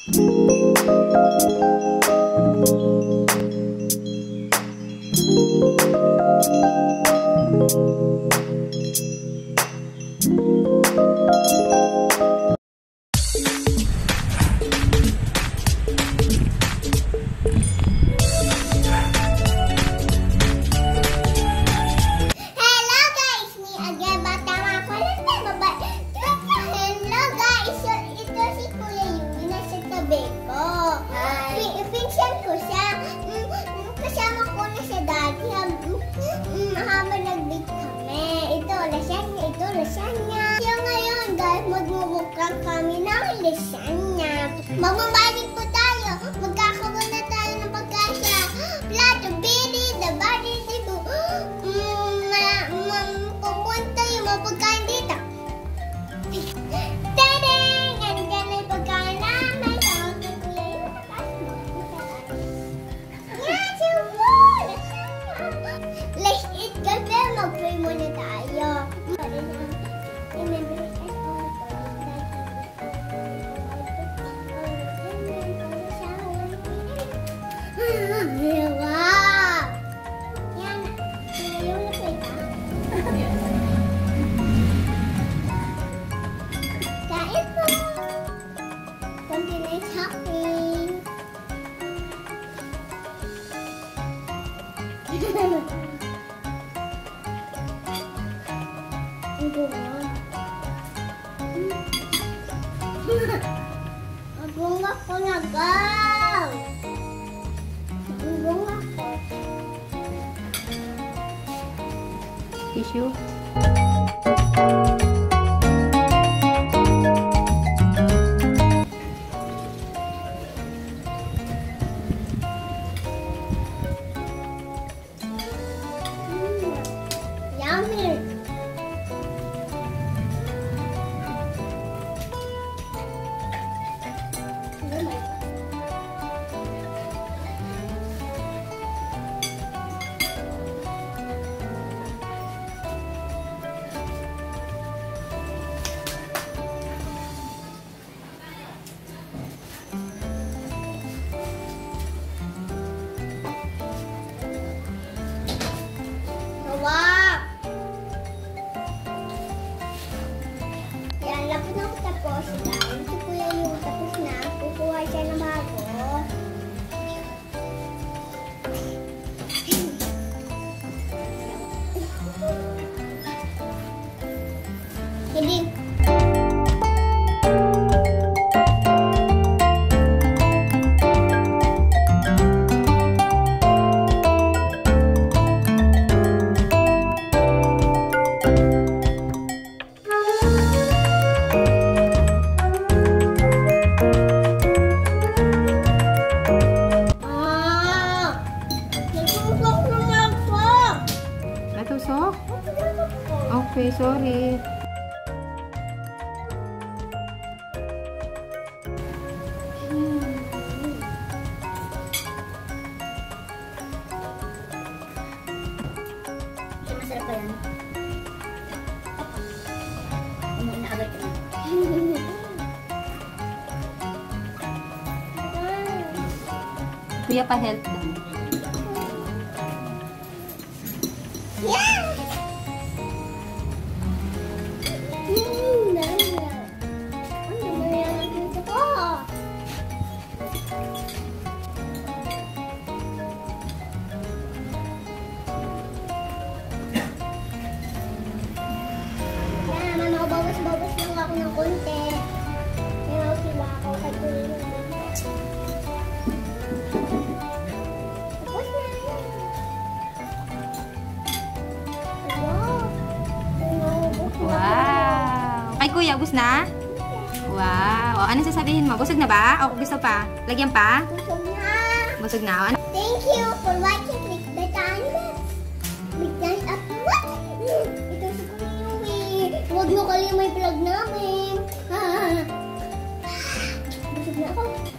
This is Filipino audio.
Lasagna. Kaya ngayon guys, magmumukha kami ng lasagna. Mamabalik po tayo. Magkakaroon na tayo ng pagkasya. Plato, bili, dabari, dibu. Pupunta yung mga pagkain dito. Tadang! Nandiyan na yung pagkain namin. Tawag na kuya yung yan, siya. Let's eat kasi mag-pray muna tayo. Bunga ko na gang. Bunga ko. Tissue. Yummy. Wow! Yan, lapit na ako tapos. Dahil si Kuya yung tapos na, kukuha siya ng bago. Hindi. Natusok? Okay, sorry. Masarap pa yan. Umuin na agad ka na. Kuya pa health daw. Yeah! Bawas lang ako ng konti. Kaya sila ako katuloy. Tapos na yan. Wow! Kay Kuya, ubos na? Wow! O, ano sasabihin mo? Busog na ba? O, gusto pa? Lagyan pa? Busog na. Busog na? Ano? Thank you for watching. Click the thumbs. Big thumbs up. What? Ito si Kuya Yui. Huwag nyo kalimay vlog namin. Busog na ako.